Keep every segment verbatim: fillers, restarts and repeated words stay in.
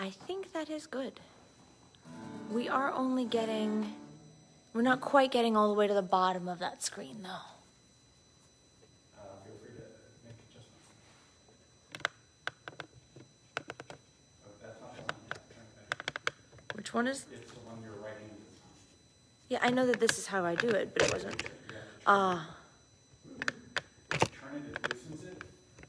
I think that is good. We are only getting, we're not quite getting all the way to the bottom of that screen though. Uh, feel free to make adjustments. Oh, that's not the one yet. Turn it back. Which one is? It's the one you're writing into the song. Yeah, I know that this is how I do it, but it wasn't. Ah. Uh, Turn it, it loosens it.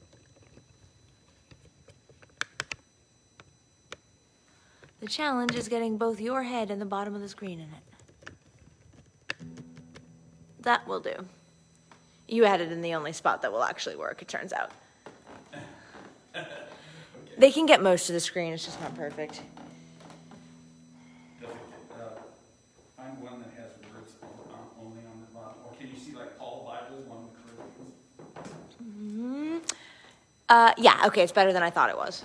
The challenge is getting both your head and the bottom of the screen in it. That will do. You had it in the only spot that will actually work, it turns out. Okay. They can get most of the screen, it's just not perfect. Does it get, uh, find one that has words only on the bottom, or can you see like Paul Bible, one Corinthians? Mm-hmm. Uh, yeah, okay, it's better than I thought it was.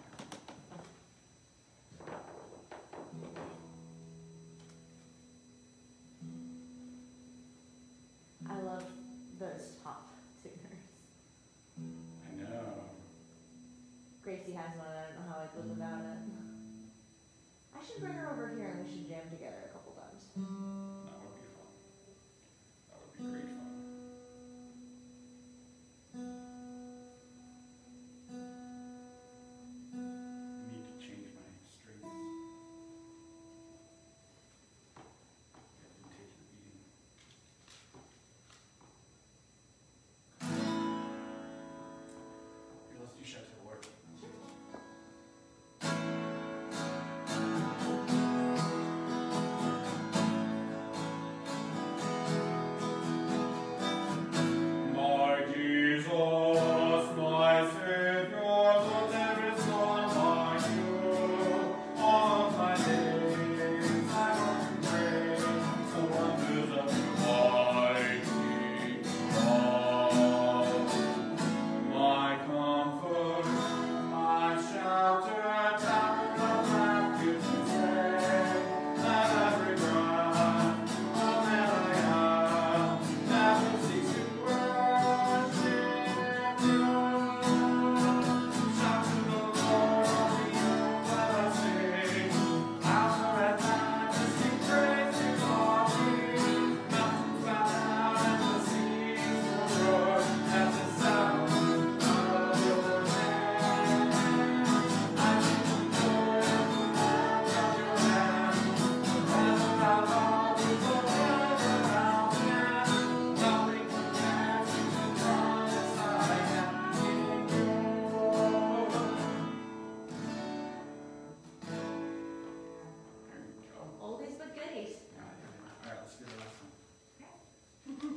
I love those top tuners. I know. Gracie has one, I don't know how I'd live without it. I should bring her over here and we should jam together a couple times. That would be fun. That would be great fun. I need to change my strings. I've been taking a beating. Here, let's do Shout to the Lord. My Jesus, my Savior, Lord, there is none like you. All my days I want to praise the wonders of your mighty love. My comfort, my shelter, tower of refuge and stay. Let every breath, all that I have, never cease to worship you. Shout to the Lord, all the earth, let us sing. Power and majesty, praise His glory. Mountains bow down and the seas will roar at the sound of your name. I sing the joy of the work of your hands. Forever our love is forever mountain. Nothing compares to the promise I have in you. There you go. Oldies but goodies. Yeah, yeah. All right, let's do the last one.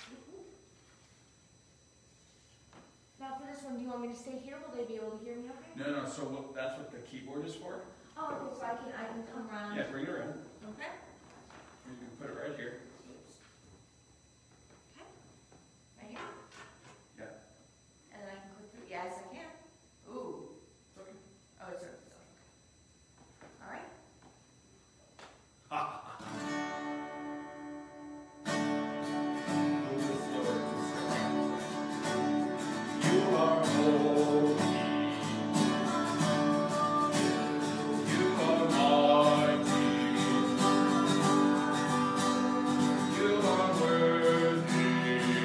Now for this one, do you want me to stay here? Will they be able to hear me okay? No, no, so what, that's what the keyboard is for? Oh, okay, so I can, I can come around. Yeah, bring it around. Okay. You can put it right here. Okay. Right here? Yeah. And then I can click through. Yes, I can. Ooh. It's okay. Oh, it's okay. All right. Ha ha ha. Move it slower, move it slower. You are holy. You are mighty. You are worthy.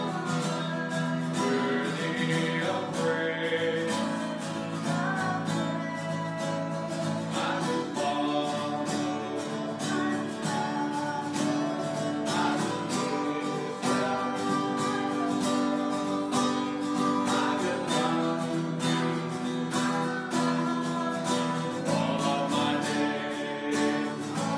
Worthy of praise. I will follow. I will lift up. I will love you all of my days.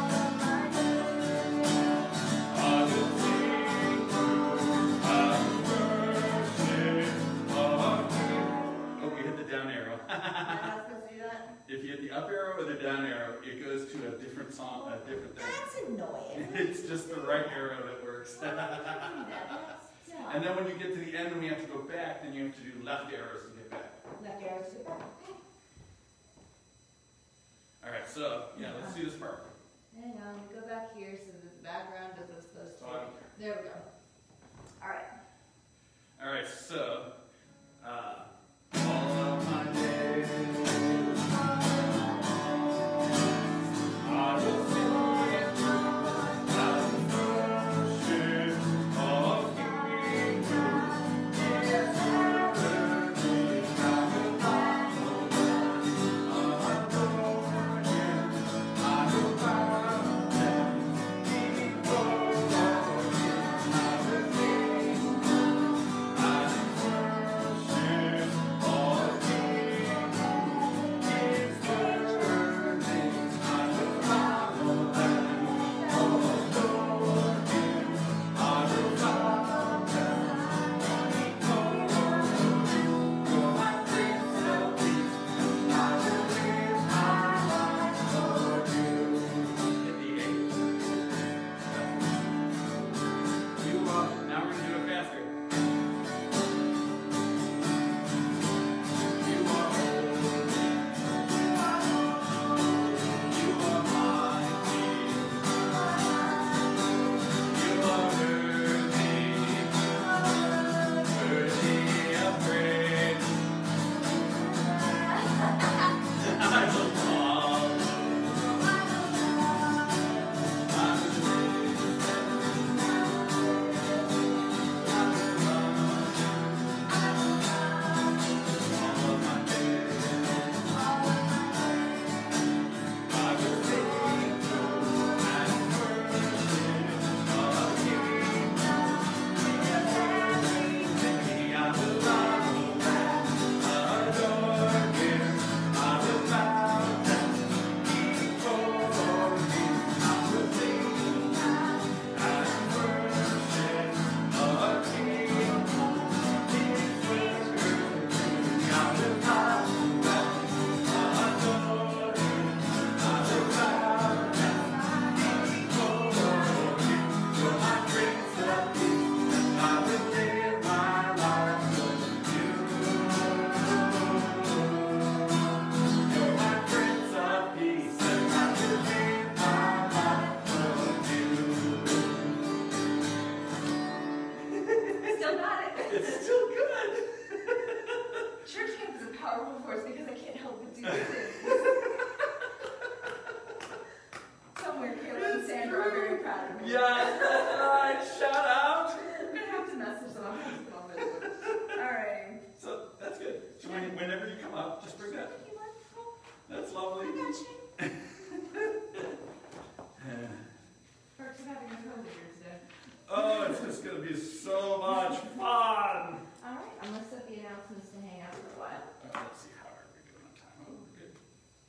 I will sing through. I will worship of you. Oh, you hit the down arrow. Am I not supposed to do that? If you hit the up arrow or the down arrow, it goes to a different song, a different thing. That's annoying. It's just the right arrow that works. Why would you do that? That's dumb. And then when you get to the end and we have to go back, then you have to do left arrows to get back. Left arrow to the back. Okay. All right, so yeah, let's do this part. Hang on, we go back here so that the background does what's supposed So I to. don't care. There we go. All right. All right, so uh, all of my days. Yes, that's right. Shout out. I'm gonna have to message them. I'm gonna have to put on Facebook. All right. So that's good. So when, whenever you come up, just bring that. That's lovely. I got you. Perks of having a COVID here today. Oh, it's just going to be so much fun. All right, I'm gonna set the announcements to hang out for a while. Uh, let's see, how are we doing on time? Oh, we're good.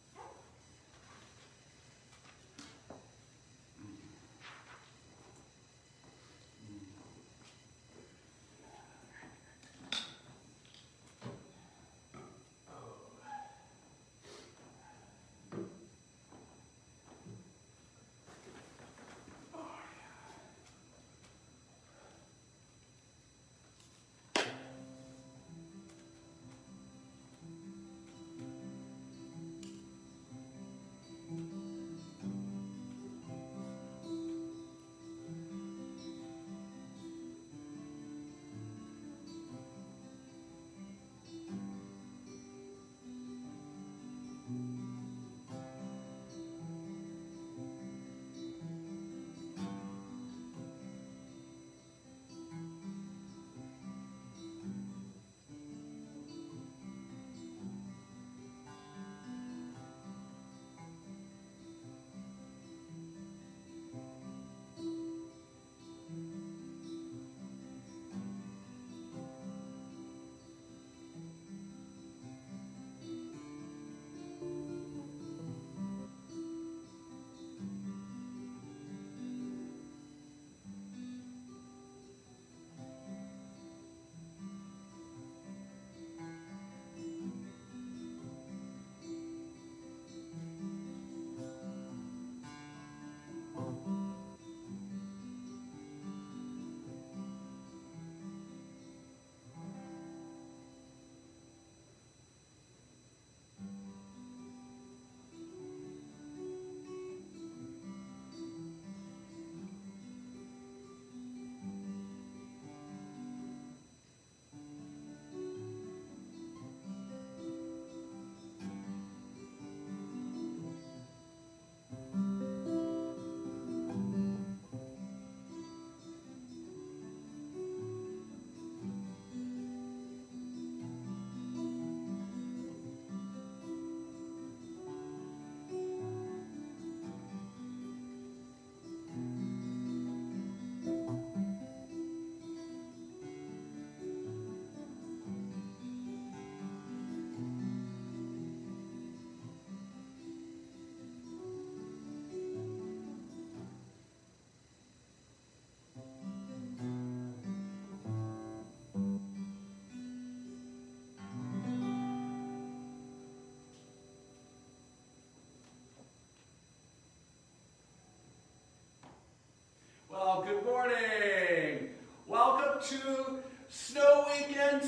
Well, good morning. Welcome to Snow Weekend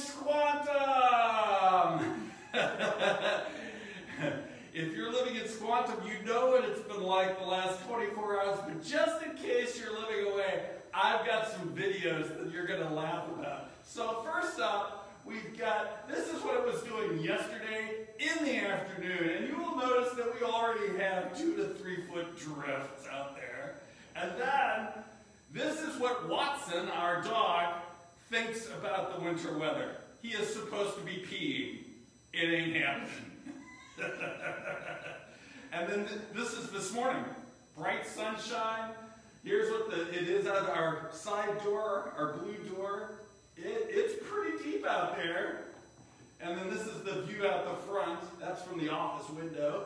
Squantum. If you're living in Squantum, you know what it's been like the last twenty-four hours, but just in case you're living away, I've got some videos that you're going to laugh about. So first up, we've got, this is what it was doing yesterday in the afternoon, and you will notice that we already have two to three foot drifts out there. And then, this is what Watson, our dog, thinks about the winter weather. He is supposed to be peeing. It ain't happening. And then th this is this morning. Bright sunshine. Here's what the, it is out of our side door, our blue door. It, it's pretty deep out there. And then this is the view out the front. That's from the office window.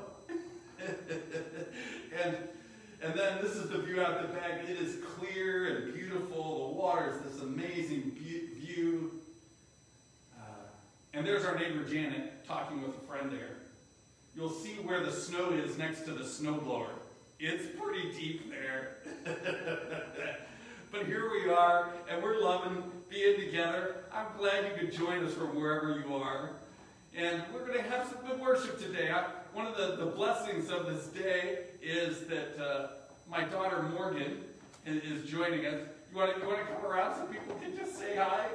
and, and then this is the view out the back. It is clear and beautiful. The water is this amazing view. Uh, and there's our neighbor Janet talking with a friend there. You'll see where the snow is next to the snowblower. It's pretty deep there. But here we are, and we're loving being together. I'm glad you could join us from wherever you are. And we're going to have some good worship today. I, one of the, the blessings of this day is that uh, my daughter Morgan is, is joining us. You want to you want to come around so people can just say hi?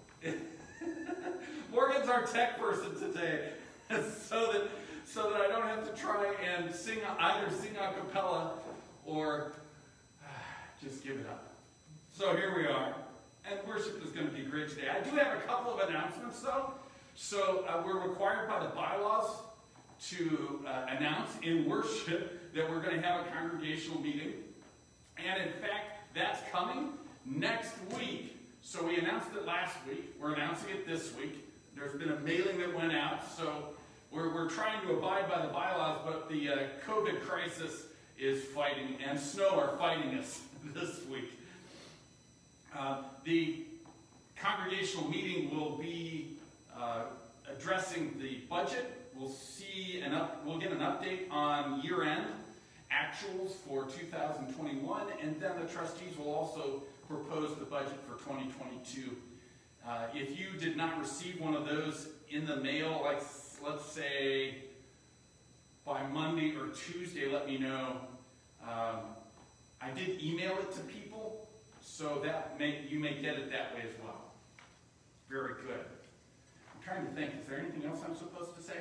Morgan's our tech person today, so that so that I don't have to try and sing either sing a cappella or Just give it up. So here we are, and worship is going to be great today. I do have a couple of announcements, though. So uh, we're required by the bylaws to uh, announce in worship that we're going to have a congregational meeting. And in fact, that's coming next week. So we announced it last week. We're announcing it this week. There's been a mailing that went out. So we're, we're trying to abide by the bylaws, but the uh, COVID crisis is fighting, and snow are fighting us this week. Uh, the congregational meeting will be uh, addressing the budget. We'll see an up, we'll get an update on year-end actuals for two thousand twenty-one, and then the trustees will also propose the budget for twenty twenty-two. Uh, if you did not receive one of those in the mail, like let's say by Monday or Tuesday, let me know. Um, I did email it to people, so that may, you may get it that way as well. Very good. I'm trying to think, is there anything else I'm supposed to say?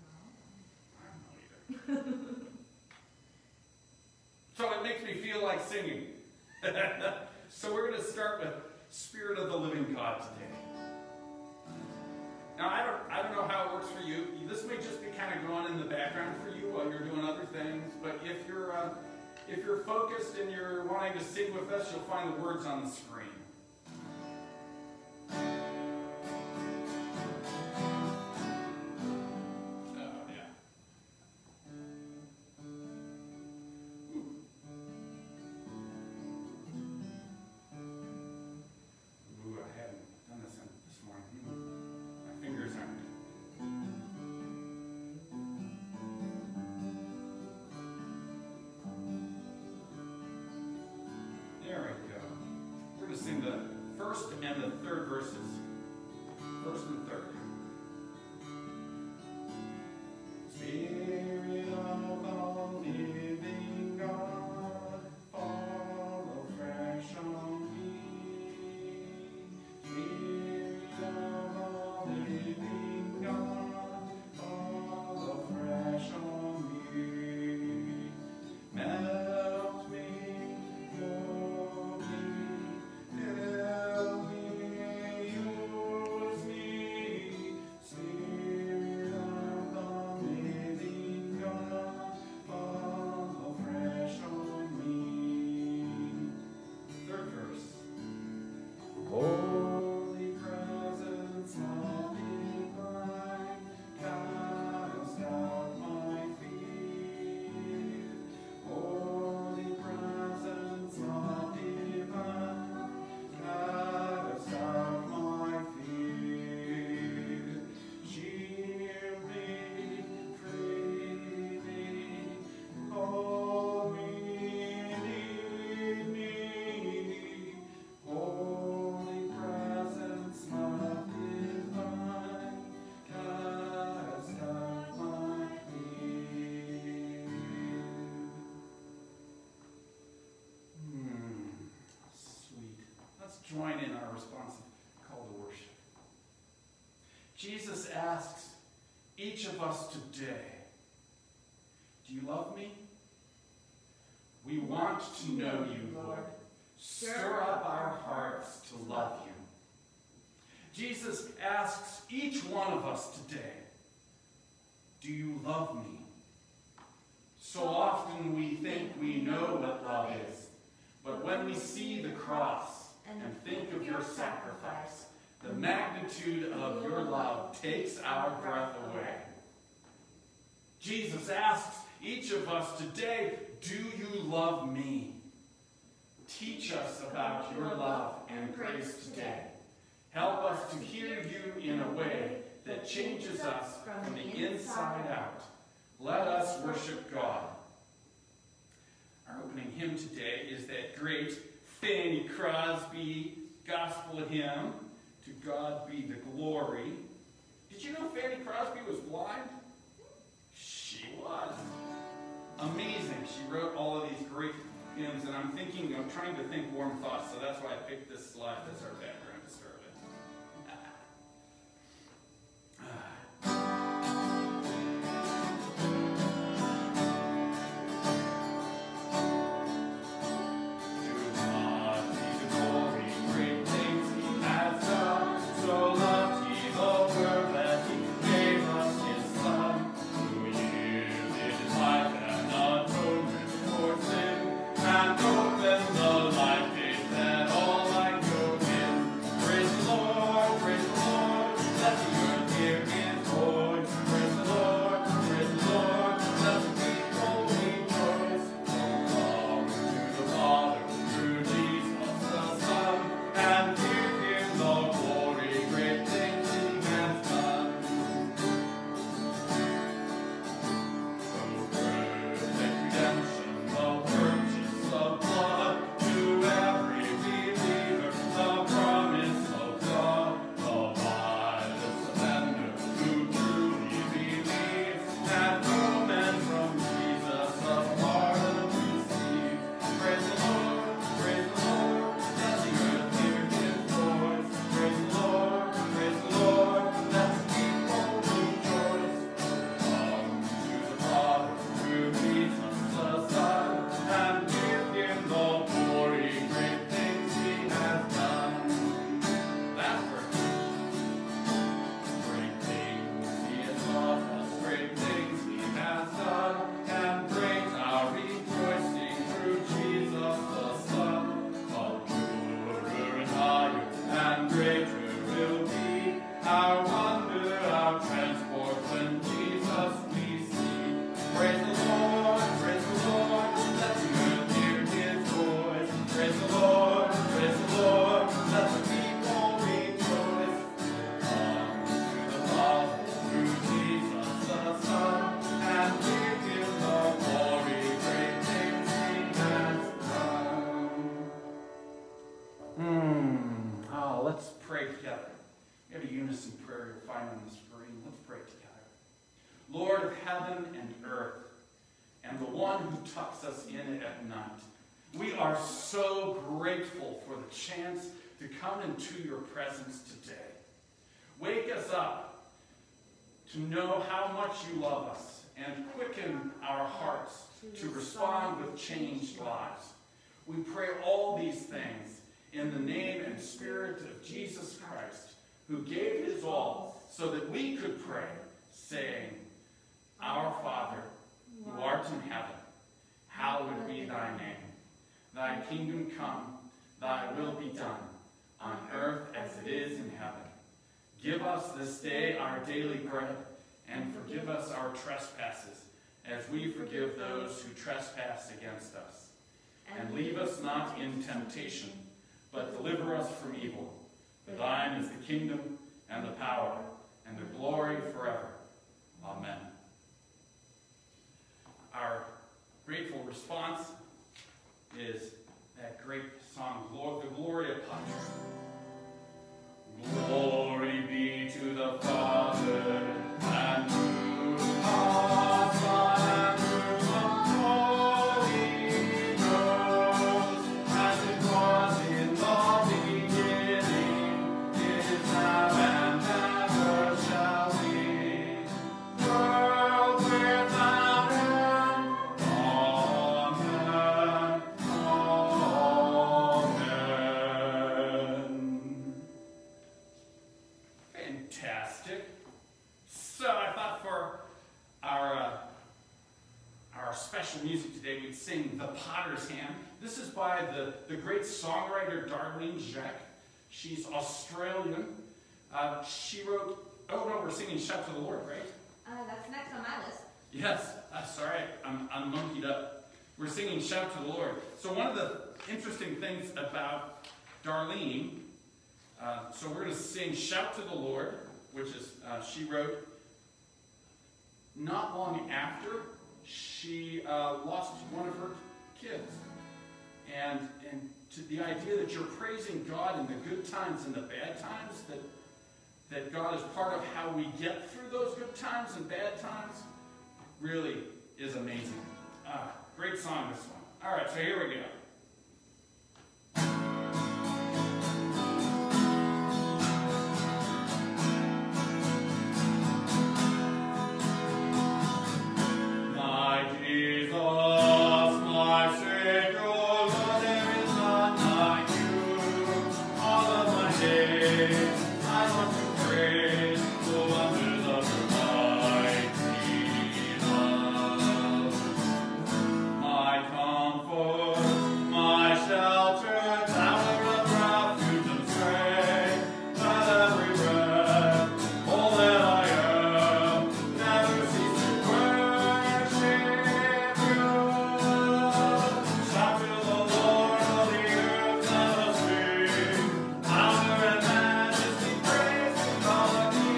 I don't know either. So it makes me feel like singing. So we're going to start with Spirit of the Living God today. Now I don't, I don't know how it works for you. This may just be kind of going in the background for you while you're doing other things. But if you're, uh, if you're focused and you're wanting to sing with us, you'll find the words on the screen. Sing the first and the third verses. First and third. Spirit of the living God, fall afresh on me. Spirit of the living God, fall afresh on me. Melt me, mold me, fill me, use me. Spirit of the living God, fall afresh on me. Third verse. Holy presence of divine, cast out my fear. Holy presence of divine, cast out my fear. Shield me, free me, hold me, lead me. Holy presence of divine, cast out my fear. Hmm, sweet. Let's join in our responsive call to worship. Jesus asks each of us today, do you love me? We want to know you, Lord. Stir up our hearts to love you. Jesus asks each one of us today, do you love me? So often we think we know what love is, but when we see the cross and think of your sacrifice, the magnitude of your love takes our breath away. Jesus asks each of us today, do you love me? Teach us about your love and grace today. Help us to hear you in a way that changes us from the inside out. Let us worship God. Our opening hymn today is that great Fanny Crosby gospel hymn, To God Be the Glory. Did you know Fanny Crosby was blind? She was. Amazing. She wrote all of these great hymns, and I'm thinking, I'm trying to think warm thoughts, so that's why I picked this slide as our background to start with. To this in prayer you'll find on the screen. Let's pray together. Lord of heaven and earth, and the one who tucks us in at night, we are so grateful for the chance to come into your presence today. Wake us up to know how much you love us and quicken our hearts to respond with changed lives. We pray all these things in the name and spirit of Jesus Christ, who gave his all so that we could pray, saying, Our Father, who art in heaven, hallowed be thy name. Thy kingdom come, thy will be done, on earth as it is in heaven. Give us this day our daily bread, and forgive us our trespasses, as we forgive those who trespass against us. And leave us not in temptation, but deliver us from evil. For thine is the kingdom, and the power, and the glory forever. Amen. Our grateful response is that great song, Lord, the Gloria Patri. Glory be to the Father, and to the Son, and to the Holy Ghost, as it was in the beginning, is now, and ever shall be, world without end. Amen. Amen. Fantastic. So I thought for our uh, our special music today, we'd sing The Potter's Hand. This is by the, the great songwriter Darlene Zschech. She's Australian. Uh, she wrote, oh no, we're singing Shout to the Lord, right? Uh, that's next on my list. Yes, uh, sorry, I'm, I'm monkeyed up. We're singing Shout to the Lord. So one of the interesting things about Darlene, uh, so we're going to sing Shout to the Lord, which is, uh, she wrote not long after she uh, lost one of her kids. And, and to the idea that you're praising God in the good times and the bad times, that, that God is part of how we get through those good times and bad times, really is amazing. Ah, great song, this one. All right, so here we go. My Jesus, my Savior, Lord, there is none like you. All of my days, I want to praise the wonders of your mighty love. My comfort, my shelter, tower of refuge and strength, let every breath, all that I am, never cease to worship you. Shout to the Lord, all the earth, let us sing. Honor and majesty, praise and all of the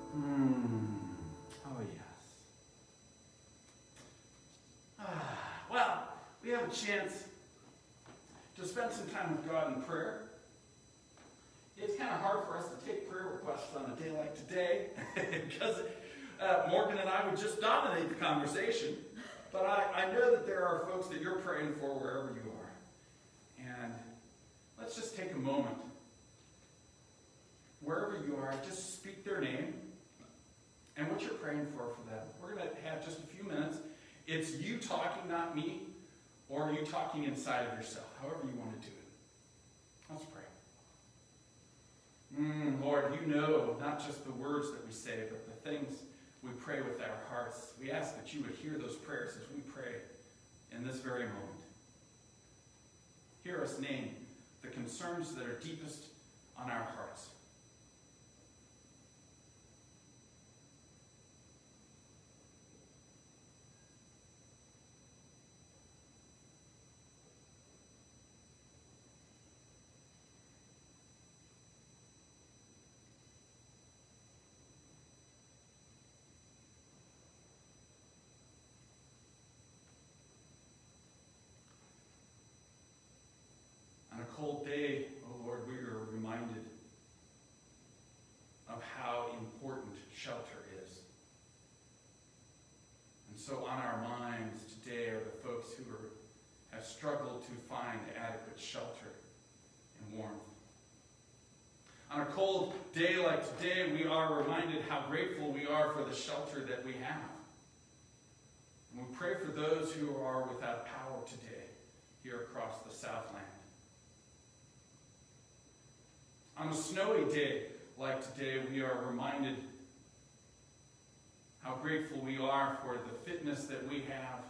Hmm. Oh, yes. Ah, well, we have a chance to spend some time with God in prayer. It's kind of hard for us to take prayer requests on a day like today because uh, Morgan and I would just dominate the conversation. But I, I know that there are folks that you're praying for wherever you are. And let's just take a moment. Wherever you are, just speak their name and what you're praying for for them. We're going to have just a few minutes. It's you talking, not me, or you talking inside of yourself, however you want to do it. Let's pray. Mm, Lord, you know not just the words that we say, but the things we pray with our hearts. We ask that you would hear those prayers as we pray in this very moment. Hear us name the concerns that are deepest on our hearts. On a cold day, oh Lord, we are reminded of how important shelter is. And so on our minds today are the folks who are, have struggled to find adequate shelter and warmth. On a cold day like today, we are reminded how grateful we are for the shelter that we have. And we pray for those who are without power today here across the Southland. On a snowy day like today, we are reminded how grateful we are for the fitness that we have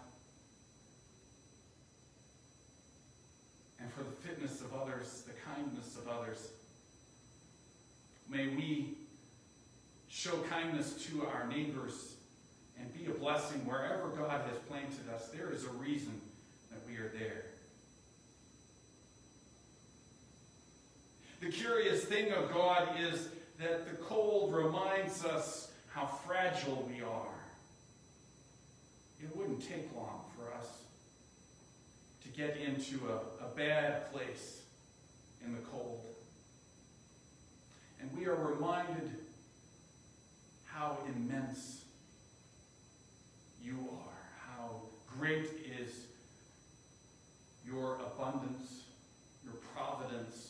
and for the fitness of others, the kindness of others. May we show kindness to our neighbors and be a blessing wherever God has planted us. There is a reason that we are there. The curious thing of God is that the cold reminds us how fragile we are. It wouldn't take long for us to get into a, a bad place in the cold. And we are reminded how immense you are, how great is your abundance, your providence.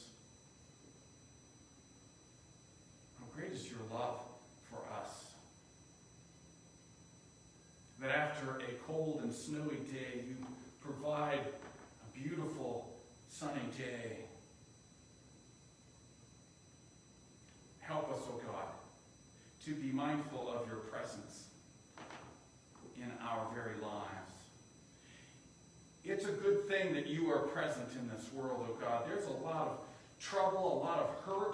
Great is your love for us. That after a cold and snowy day, you provide a beautiful sunny day. Help us, O God, to be mindful of your presence in our very lives. It's a good thing that you are present in this world, O God. There's a lot of trouble, a lot of hurt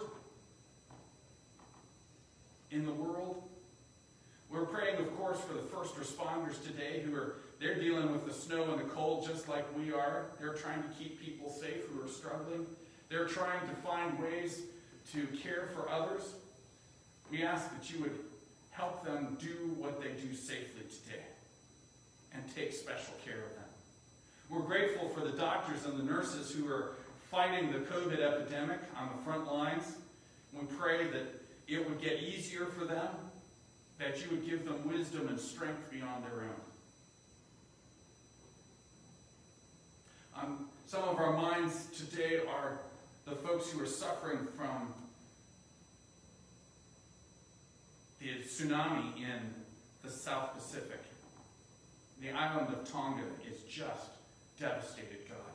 in the world. We're praying, of course, for the first responders today who are, they're dealing with the snow and the cold just like we are. They're trying to keep people safe who are struggling. They're trying to find ways to care for others. We ask that you would help them do what they do safely today and take special care of them. We're grateful for the doctors and the nurses who are fighting the COVID epidemic on the front lines. We pray that it would get easier for them, that you would give them wisdom and strength beyond their own. Um, some of our minds today are the folks who are suffering from the tsunami in the South Pacific. The island of Tonga is just devastated, God.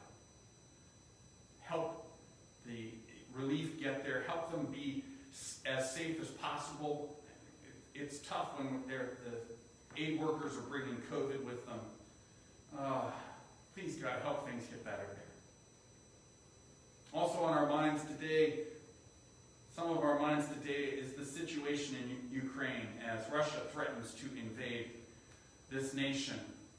Help the relief get there. Help them be as safe as possible. It's tough when they're, the aid workers are bringing COVID with them. Uh, please, God, help things get better there. Also on our minds today, some of our minds today is the situation in U- Ukraine as Russia threatens to invade this nation.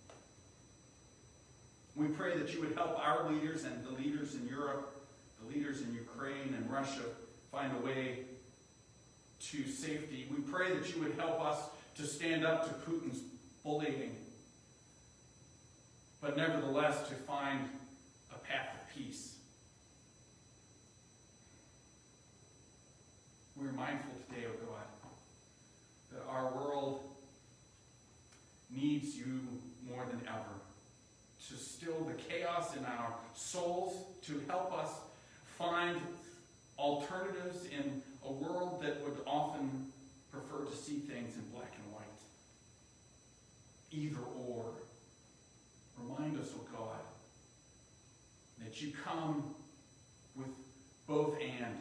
We pray that you would help our leaders and the leaders in Europe, the leaders in Ukraine and Russia, find a way to safety. We pray that you would help us to stand up to Putin's bullying, but nevertheless to find a path of peace. We're mindful today, O God, that our world needs you more than ever to still the chaos in our souls, to help us find alternatives in a world that would often prefer to see things in black and white. Either or. Remind us, O God, that you come with both and,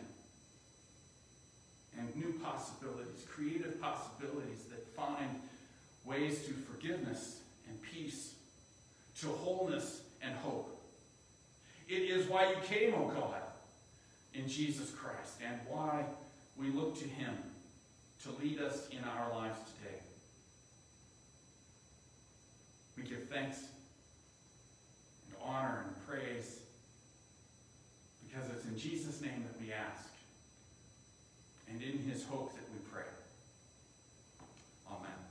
and new possibilities, creative possibilities that find ways to forgiveness and peace, to wholeness and hope. It is why you came, O God, in Jesus Christ, and why we look to him to lead us in our lives today. We give thanks and honor and praise because it's in Jesus' name that we ask, and in his hope that we pray. Amen.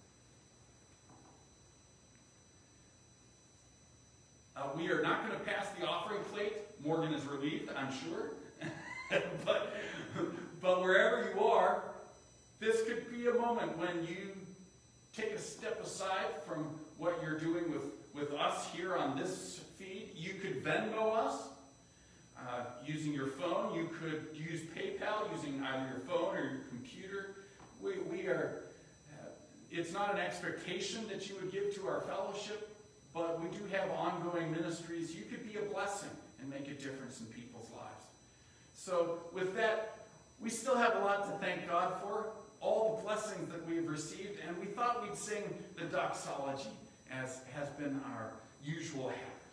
Uh, we are not going to pass the offering plate. Morgan is relieved, I'm sure. but, but wherever you are, this could be a moment when you take a step aside from what you're doing with, with us here on this feed. You could Venmo us uh, using your phone. You could use PayPal using either your phone or your computer. We, we are, uh, it's not an expectation that you would give to our fellowship, but we do have ongoing ministries. You could be a blessing and make a difference in people's lives. So with that, we still have a lot to thank God for, all the blessings that we've received, and we thought we'd sing the doxology, as has been our usual habit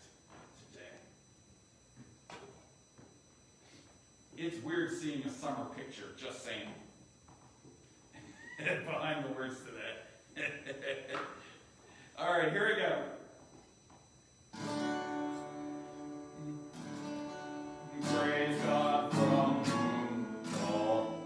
today. It's weird seeing a summer picture, just saying, behind the words to that. All right, here we go. Praise God from whom all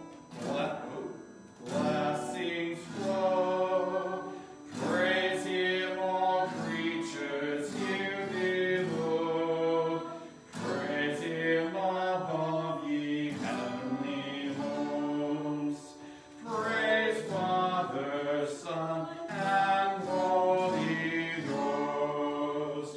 blessings flow. Praise him, all creatures here below. Praise him above, ye heavenly hosts. Praise Father, Son, and Holy Ghost.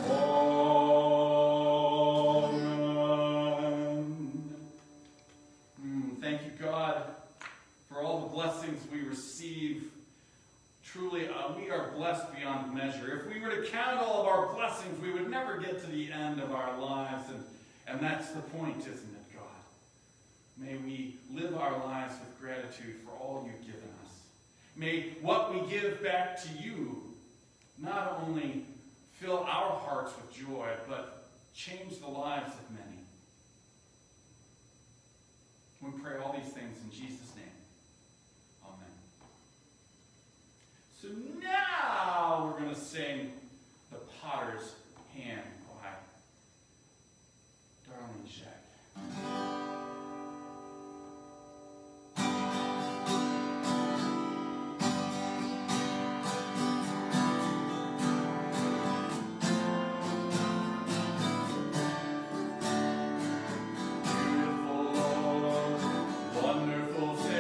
We receive. Truly, uh, we are blessed beyond measure. If we were to count all of our blessings, we would never get to the end of our lives, and, and that's the point, isn't it, God? May we live our lives with gratitude for all you've given us. May what we give back to you not only fill our hearts with joy, but change the lives of many. We pray all these things in Jesus' name. So now we're going to sing The Potter's Hand by Darlene Shack. Beautiful Lord, wonderful Savior.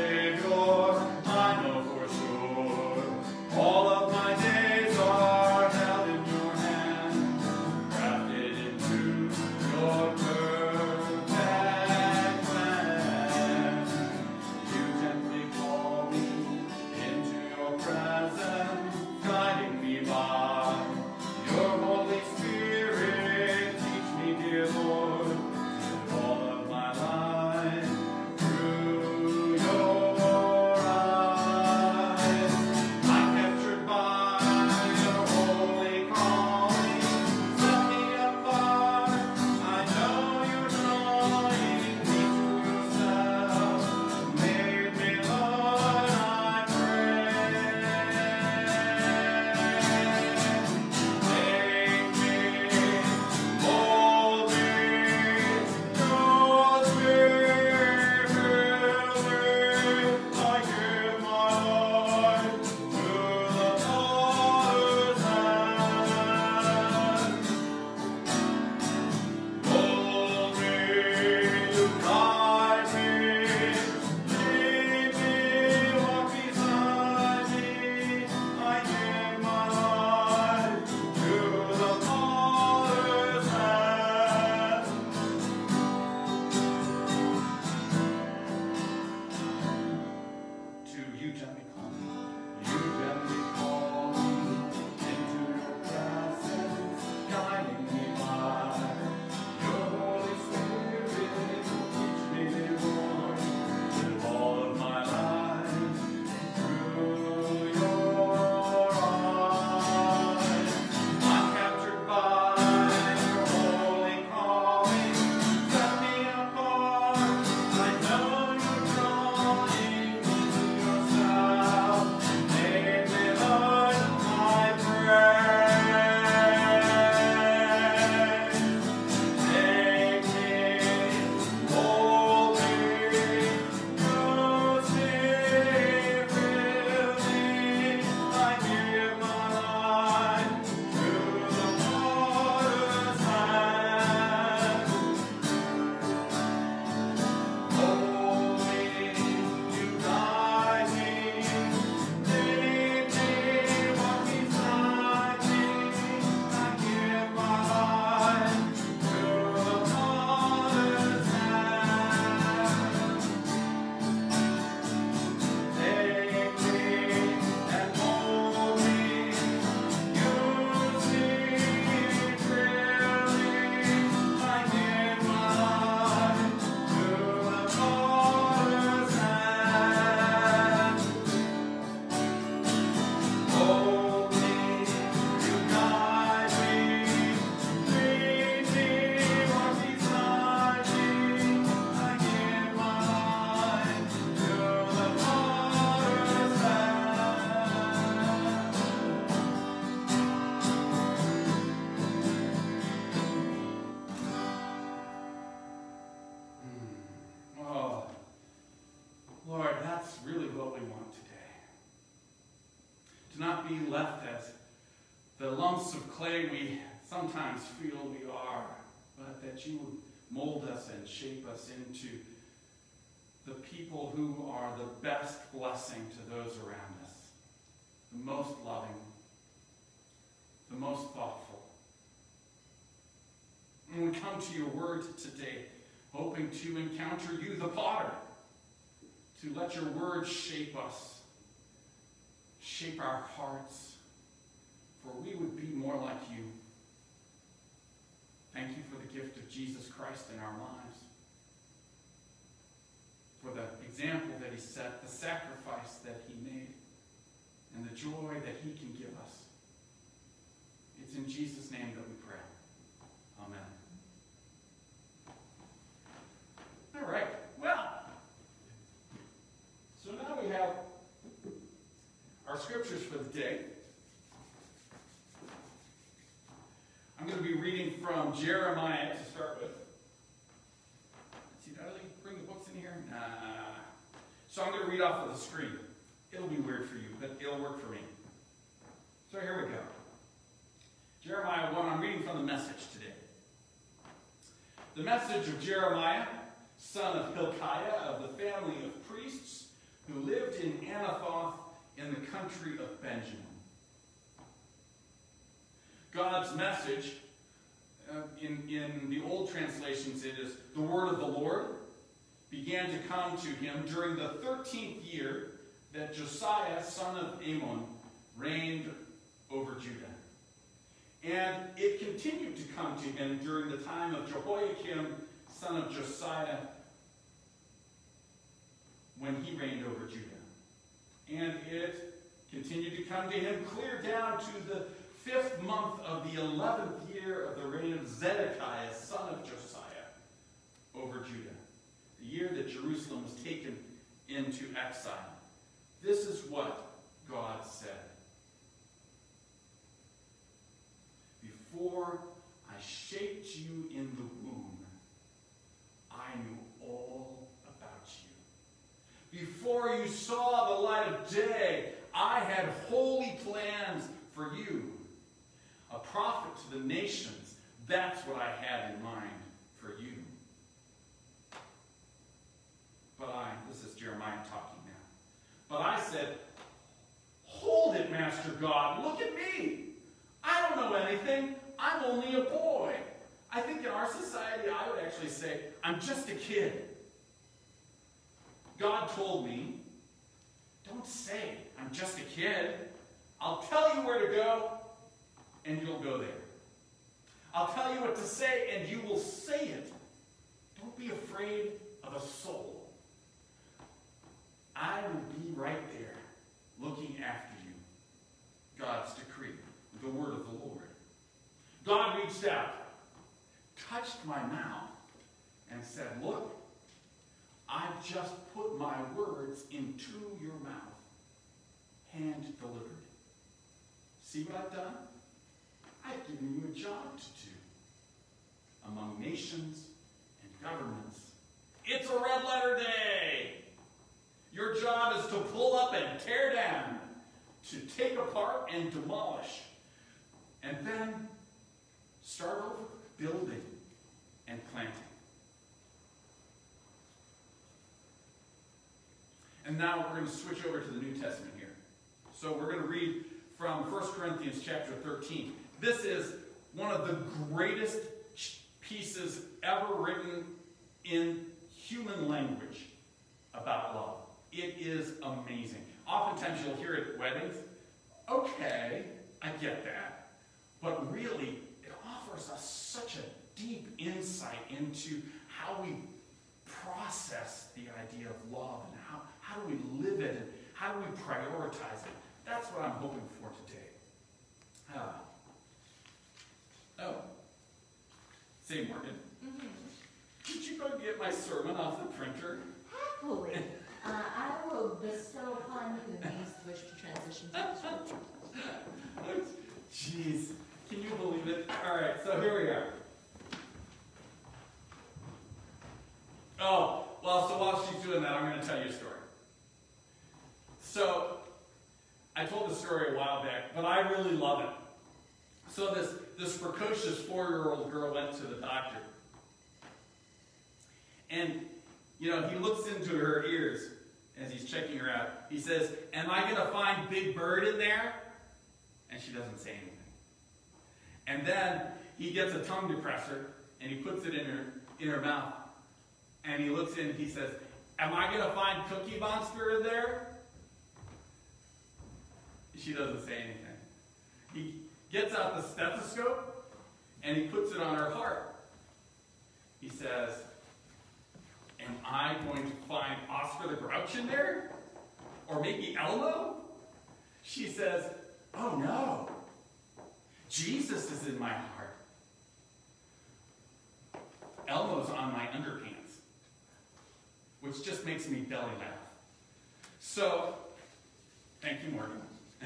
to not be left as the lumps of clay we sometimes feel we are, but that you would mold us and shape us into the people who are the best blessing to those around us, the most loving, the most thoughtful. And we come to your word today, hoping to encounter you, the potter, to let your word shape us, shape our hearts, for we would be more like you. Thank you for the gift of Jesus Christ in our lives, for the example that he set, the sacrifice that he made, and the joy that he can give us. It's in Jesus' name that we pray. Amen. All right, well, so now we have our scriptures for the day. I'm going to be reading from Jeremiah to start with. Let's see, did I bring the books in here? Nah. So I'm going to read off of the screen. It'll be weird for you, but it'll work for me. So here we go. Jeremiah one, I'm reading from the Message today. The message of Jeremiah, son of Hilkiah, of the family of priests, who lived in Anathoth in the country of Benjamin. God's message, uh, in, in the old translations it is, the word of the Lord, began to come to him during the thirteenth year that Josiah, son of Ammon, reigned over Judah. And it continued to come to him during the time of Jehoiakim, son of Josiah, when he reigned over Judah. And it continued to come to him clear down to the fifth month of the eleventh year of the reign of Zedekiah, son of Josiah, over Judah, the year that Jerusalem was taken into exile. This is what God said. Before I shaped you in the womb, I knew all about you. Before you saw the light of day, I had holy plans for you. A prophet to the nations, that's what I had in mind for you. But I, this is Jeremiah talking now. But I said, hold it, Master God, look at me. I don't know anything. I'm only a boy. I think in our society, I would actually say, I'm just a kid. God told me, don't say, I'm just a kid. I'll tell you where to go, and you'll go there. I'll tell you what to say, and you will say it. Don't be afraid of a soul. I will be right there, looking after you. God's decree, the word of the Lord. God reached out, touched my mouth, and said, look, I've just put my words into your mouth, hand delivered. See what I've done? I've given you a job to do among nations and governments. It's a red letter day. Your job is to pull up and tear down, to take apart and demolish, and then start over, building and planting. And now we're going to switch over to the New Testament here. So we're going to read from First Corinthians chapter thirteen. This is one of the greatest pieces ever written in human language about love. It is amazing. Oftentimes you'll hear it at weddings. Okay, I get that. But really, it offers us such a deep insight into how we process the idea of love and how, how do we live it and how do we prioritize it. That's what I'm hoping for today. Uh, oh. Say, Morgan. Mm-hmm. Did you go get my sermon off the printer? Happily. Uh, I will bestow upon you the names to wish to transition to the scripture. Jeez. Can you believe it? All right, so here we are. Oh, well, so while she's doing that, I'm going to tell you a story. So, I told this story a while back, but I really love it. So this, this precocious four-year-old girl went to the doctor. And, you know, he looks into her ears as he's checking her out. He says, "Am I going to find Big Bird in there?" And she doesn't say anything. And then he gets a tongue depressor, and he puts it in her, in her mouth. And he looks in and he says, "Am I going to find Cookie Monster in there?" She doesn't say anything. He gets out the stethoscope, and he puts it on her heart. He says, "Am I going to find Oscar the Grouch in there? Or maybe Elmo?" She says, "Oh no, Jesus is in my heart. Elmo's on my underpants," which just makes me belly laugh. So, thank you, Morgan.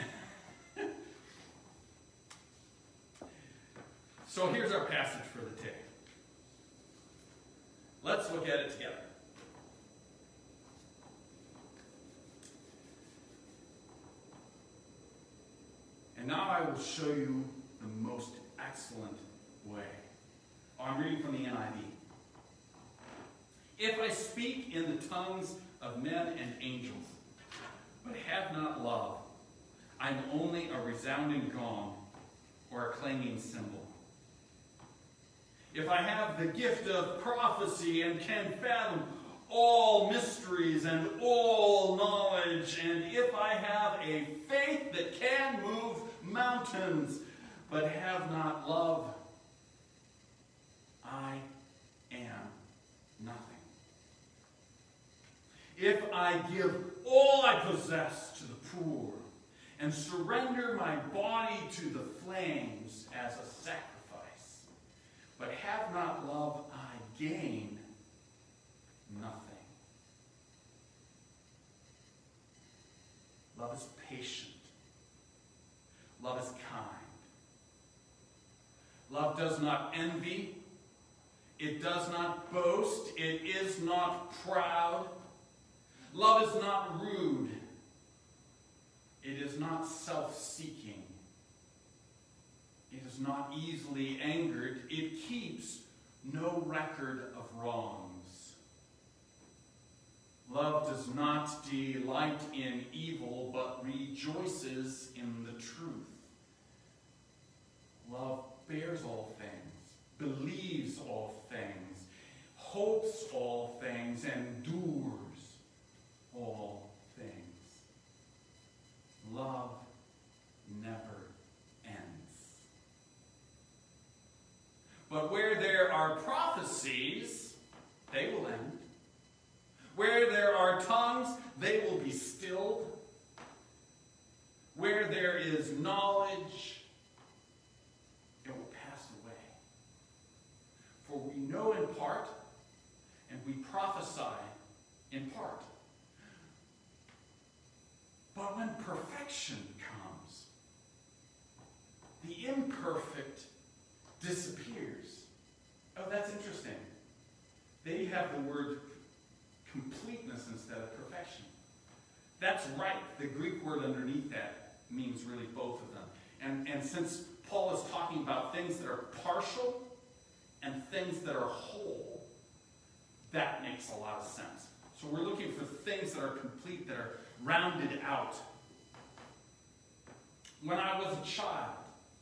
So here's our passage for the day. Let's look at it together. "And now I will show you the most excellent way." Oh, I'm reading from the N I V. "If I speak in the tongues of men and angels, but have not love, I'm only a resounding gong or a clanging cymbal. If I have the gift of prophecy and can fathom all mysteries and all knowledge, and if I have a faith that can move mountains, but have not love, I am nothing. If I give all I possess to the poor and surrender my body to the flames as a sacrifice, but have not love, I gain nothing. Love is patient. Love is kind. Love does not envy. It does not boast. It is not proud. Love is not rude. It is not self-seeking. It is not easily angered. It keeps no record of wrongs. Love does not delight in evil, but rejoices in the truth. Love bears all things, believes all things, hopes all things, endures all things. Love never ends. But where there are prophecies, they will end. Where there are tongues, they will be stilled. Where there is knowledge, it will pass away. For we know in part, and we prophesy in part. But when perfection comes, the imperfect disappears. Oh, that's interesting. They have the word completeness instead of perfection. That's right. The Greek word underneath that means really both of them. And, and since Paul is talking about things that are partial and things that are whole, that makes a lot of sense. So we're looking for things that are complete, that are rounded out. When I was a child,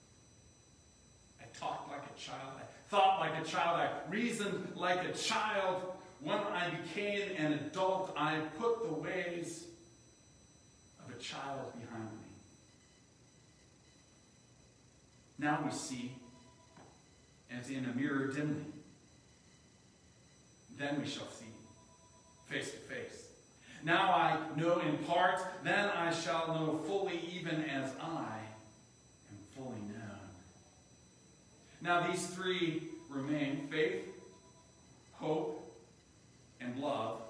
I talked like a child, I thought like a child, I reasoned like a child. When I became an adult, I put the ways of a child behind me. Now we see as in a mirror dimly. Then we shall see face to face. Now I know in part, then I shall know fully, even as I am fully known. Now these three remain: faith, hope, and love.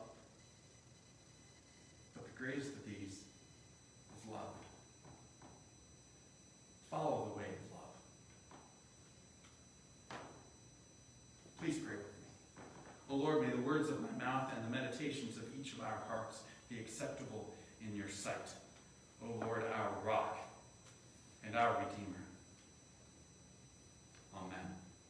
But the greatest of these is love. Follow the way of love. Please pray with me. O Lord, may the words of my mouth and the meditations of each of our hearts be acceptable in your sight. O Lord, our rock and our Redeemer. Amen.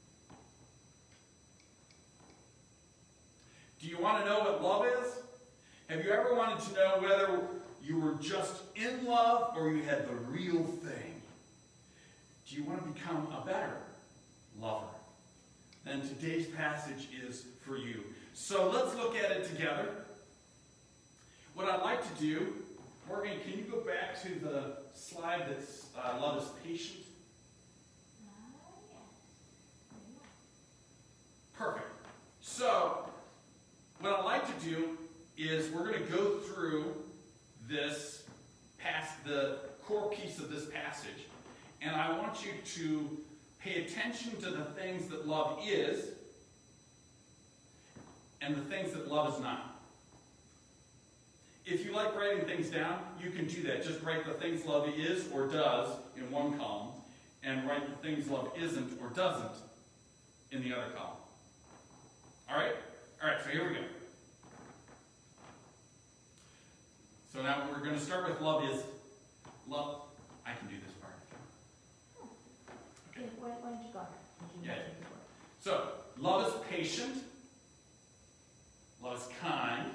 Do you want to know what love is? Have you ever wanted to know whether you were just in love or you had the real thing? Do you want to become a better lover? Then today's passage is for you. So let's look at it together. What I'd like to do, Morgan, can you go back to the slide that's uh, love is patient? Perfect. So, what I'd like to do is we're going to go through this past the core piece of this passage, and I want you to pay attention to the things that love is and the things that love is not. If you like writing things down, you can do that. Just write the things love is or does in one column, and write the things love isn't or doesn't in the other column. All right? All right, so here we go. So now we're going to start with love is. Love, I can do this part. Okay, why, why don't you go ahead? You Yeah. can take the word. So, love is patient. Love is kind.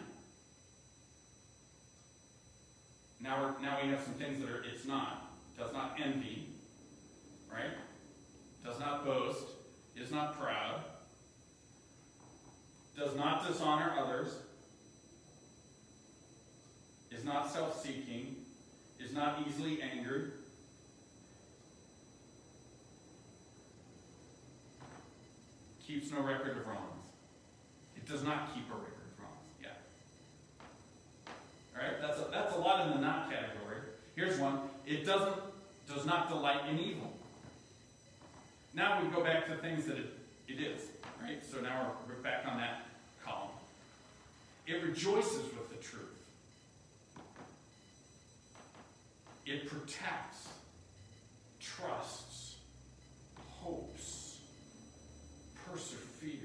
Now, we're, now we have some things that are, it's not. Does not envy. Right? Does not boast. Is not proud. Does not dishonor others. Is not self-seeking. Is not easily angered. Keeps no record of wrongs. It does not keep a record of wrongs. Yeah. All right. That's a, that's a lot in the not category. Here's one. It doesn't does not delight in evil. Now we go back to things that it, it is. Right. So now we're, we're back on that column. It rejoices with the truth. It protects, trusts, hopes, perseveres.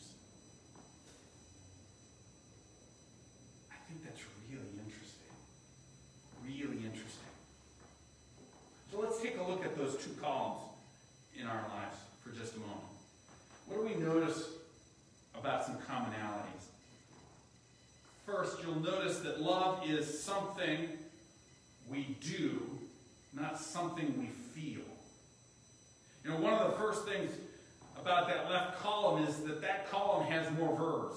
I think that's really interesting. Really interesting. So let's take a look at those two columns in our lives for just a moment. What do we notice about some commonalities? First, you'll notice that love is something we do, not something we feel. You know, one of the first things about that left column is that that column has more verbs.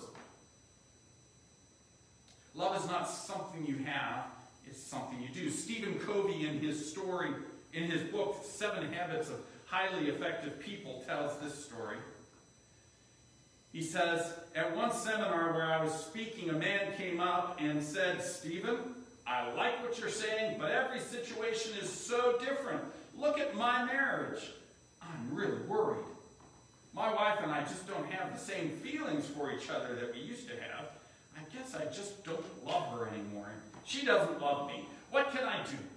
Love is not something you have, it's something you do. Stephen Covey, in his story, in his book, Seven Habits of Highly Effective People, tells this story. He says, at one seminar where I was speaking, a man came up and said, Stephen, I like what you're saying, but every situation is so different. Look at my marriage. I'm really worried. My wife and I just don't have the same feelings for each other that we used to have. I guess I just don't love her anymore. She doesn't love me. What can I do?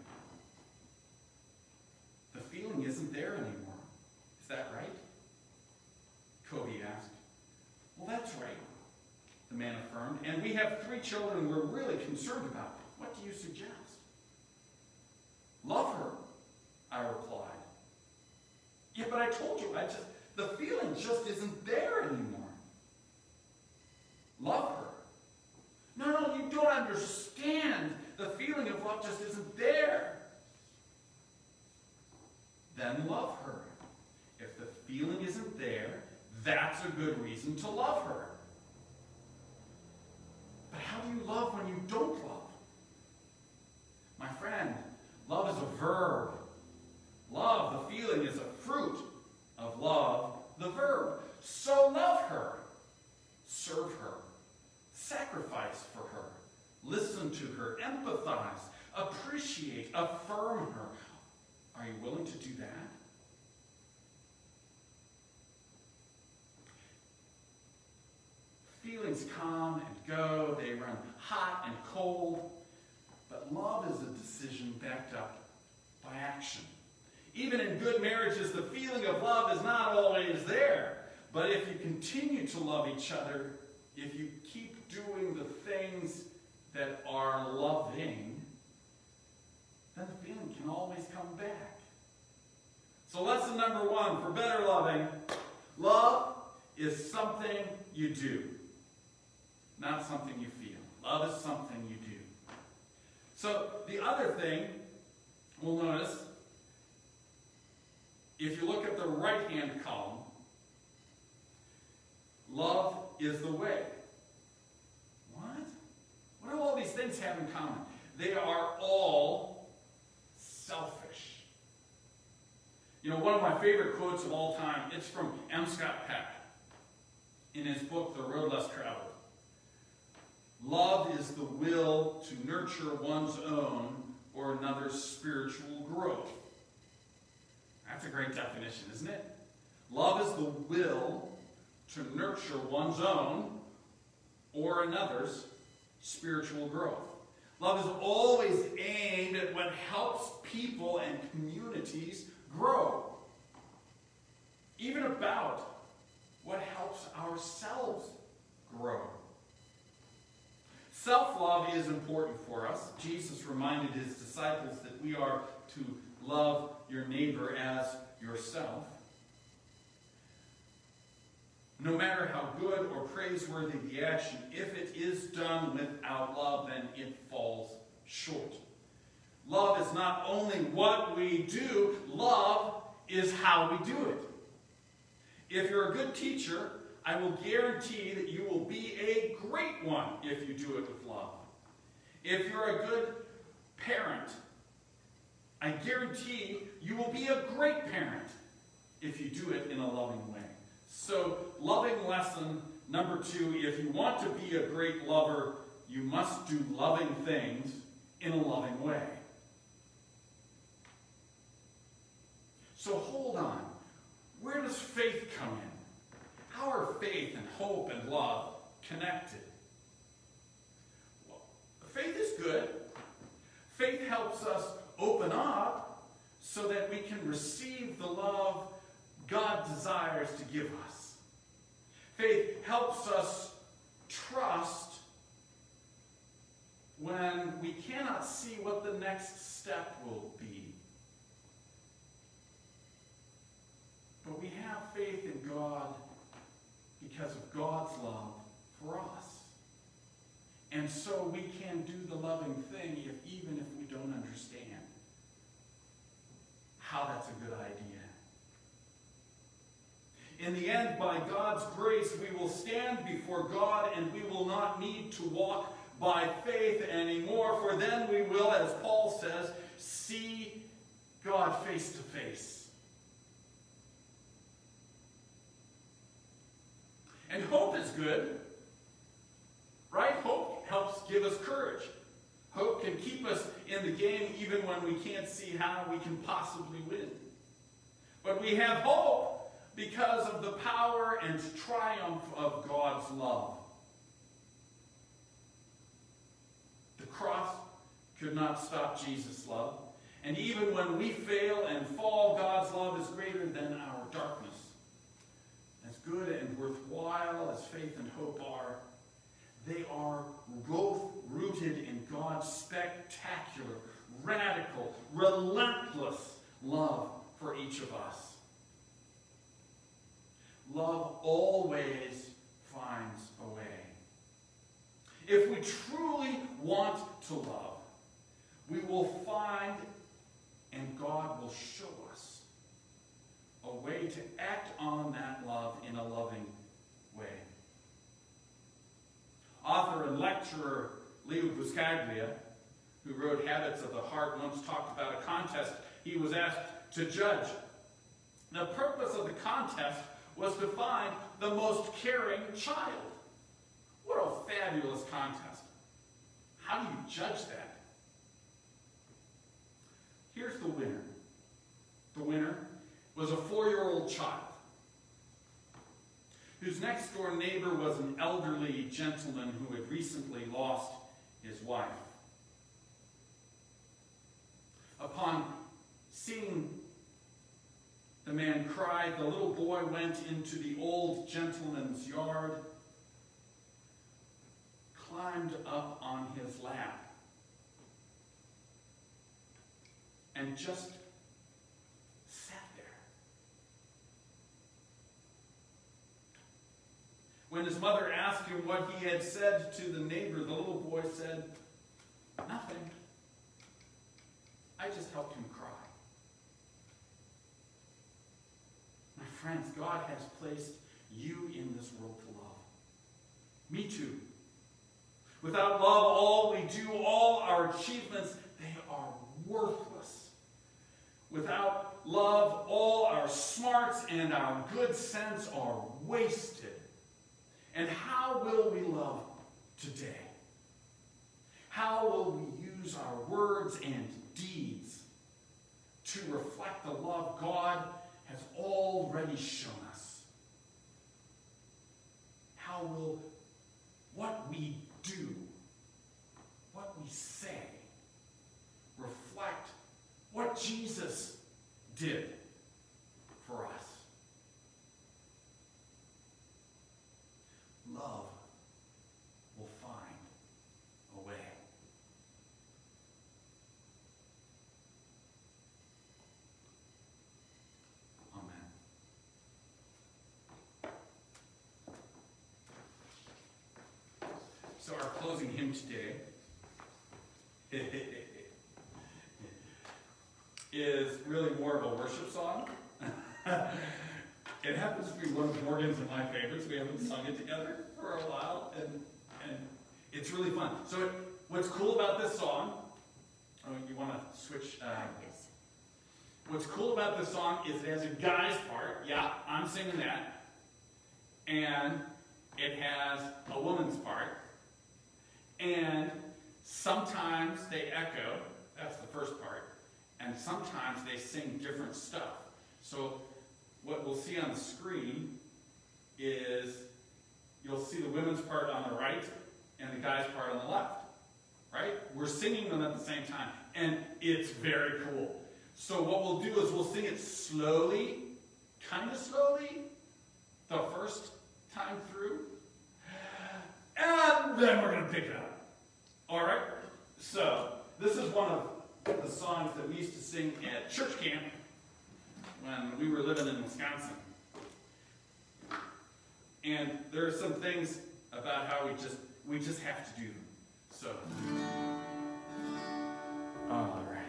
The feeling isn't there anymore. Is that right? Covey asked. Well, that's right, the man affirmed. And we have three children we're really concerned about. What do you suggest? Love her, I replied. Yeah, but I told you, I just, the feeling just isn't there anymore. Love her. No, no, you don't understand. The feeling of love just isn't there. Then love her. If the feeling isn't there, that's a good reason to love her. But how do you love when you don't love? My friend, love is a verb. Love, the feeling, is a fruit of love, the verb. So love her. Serve her. Sacrifice for her. Listen to her. Empathize. Appreciate. Affirm her. Are you willing to do that? Feelings come and go. They run hot and cold. But love is a decision backed up by action. Even in good marriages, the feeling of love is not always there. But if you continue to love each other, if you keep doing the things that are loving, then the feeling can always come back. So lesson number one, for better loving, love is something you do, not something you feel. Love is something you do. So the other thing we'll notice, if you look at the right-hand column, love is the way. What? What do all these things have in common? They are all selfish. You know, one of my favorite quotes of all time, it's from M. Scott Peck in his book, The Road Less Traveled. Love is the will to nurture one's own or another's spiritual growth. That's a great definition, isn't it? Love is the will to nurture one's own or another's spiritual growth. Love is always aimed at what helps people and communities grow. Even about what helps ourselves grow. Self-love is important for us. Jesus reminded his disciples that we are to love your neighbor as yourself. No matter how good or praiseworthy the action, if it is done without love, then it falls short. Love is not only what we do, love is how we do it. If you're a good teacher, I will guarantee that you will be a great one if you do it with love. If you're a good parent, I guarantee you will be a great parent if you do it in a loving way. So, loving lesson number two, if you want to be a great lover, you must do loving things in a loving way. So hold on. Where does faith come in? How are faith and hope and love connected? Well, faith is good. Faith helps us open up so that we can receive the love God desires to give us. Faith helps us trust when we cannot see what the next step will be. But we have faith in God because of God's love for us. And so we can do the loving thing if, even if we don't understand how that's a good idea. In the end, by God's grace, we will stand before God and we will not need to walk by faith anymore, for then we will, as Paul says, see God face to face. And hope is good, right? Hope helps give us courage. Hope can keep us in the game even when we can't see how we can possibly win. But we have hope because of the power and triumph of God's love. The cross could not stop Jesus' love. And even when we fail and fall, God's love is greater than our darkness. As good and worthwhile as faith and hope are, they are both rooted in God's spectacular, radical, relentless love for each of us. Love always finds a way. If we truly want to love, we will find and God will show us a way to act on that love in a loving way. Author and lecturer Leo Buscaglia, who wrote Habits of the Heart, once talked about a contest he was asked to judge. The purpose of the contest was to find the most caring child. What a fabulous contest. How do you judge that? Here's the winner. The winner was a four-year-old child whose next-door neighbor was an elderly gentleman who had recently lost his wife. Upon seeing the man cry, the little boy went into the old gentleman's yard, climbed up on his lap, and just sat there. When his mother asked him what he had said to the neighbor, the little boy said, "Nothing. I just helped him cry." My friends, God has placed you in this world to love. Me too. Without love, all we do, all our achievements, they are worthless. Without love, all our smarts and our good sense are wasted. And how will we love today? How will we use our words and deeds to reflect the love God has already shown us? How will what we do, what we say, reflect what Jesus did for us? Love will find a way. Amen. So our closing hymn today is really more of a worship song. It happens to be one of Morgan's and my favorites. We haven't sung it together for a while, and and it's really fun. So it, what's cool about this song, oh, you want to switch? Uh, Yes. What's cool about this song is it has a guy's part. Yeah, I'm singing that. And it has a woman's part. And sometimes they echo. That's the first part. And sometimes they sing different stuff. So what we'll see on the screen is you'll see the women's part on the right and the guy's part on the left. Right? We're singing them at the same time. And it's very cool. So what we'll do is we'll sing it slowly, kind of slowly, the first time through. And then we're going to pick it up. All right? So this is one of the songs that we used to sing at church camp when we were living in Wisconsin. And there are some things about how we just we just have to do them. So, all right.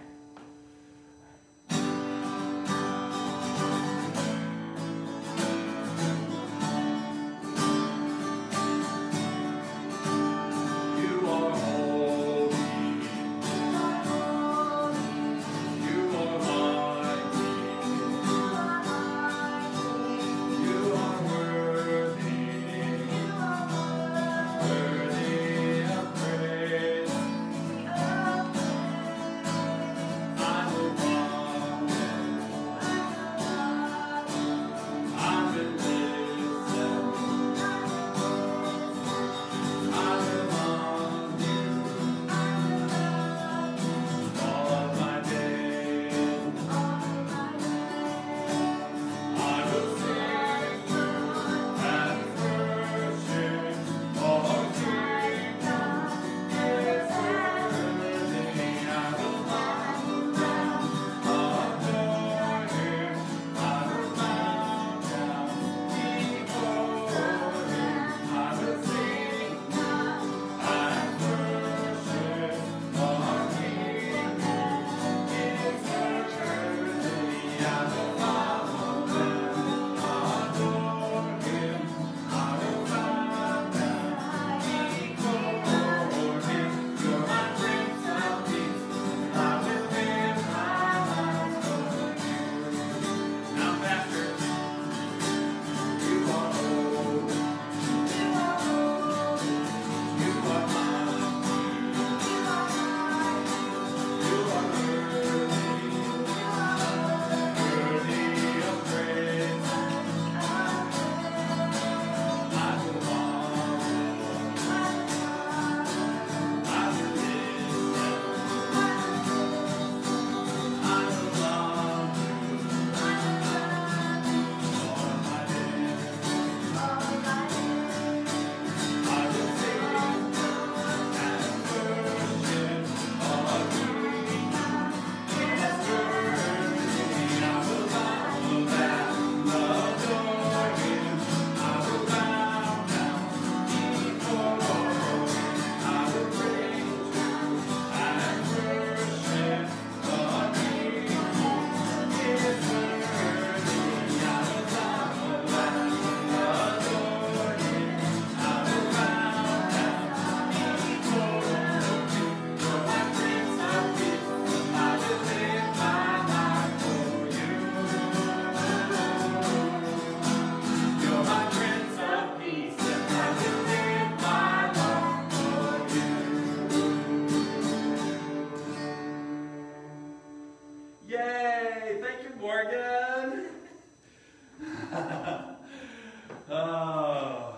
Morgan. Oh.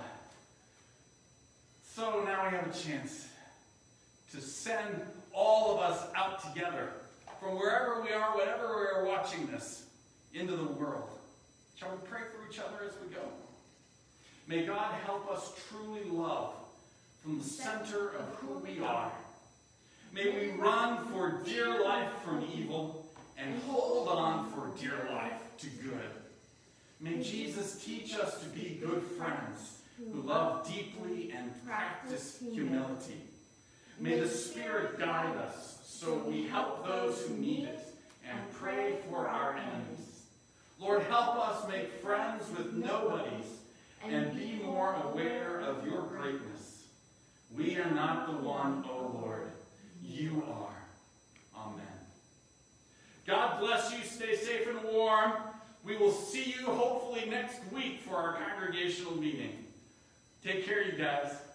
So now we have a chance to send all of us out together from wherever we are, whatever we are watching this, into the world. Shall we pray for each other as we go? May God help us truly love from the center of who we are. May we run for dear life from evil and hold on for dear life to good. May Jesus teach us to be good friends who love deeply and practice humility. May the Spirit guide us so we help those who need it and pray for our enemies. Lord, help us make friends with nobodies and be more aware of your greatness. We are not the one, O Lord. You are. Amen. God bless you. Stay safe and warm. We will see you hopefully next week for our congregational meeting. Take care, you guys.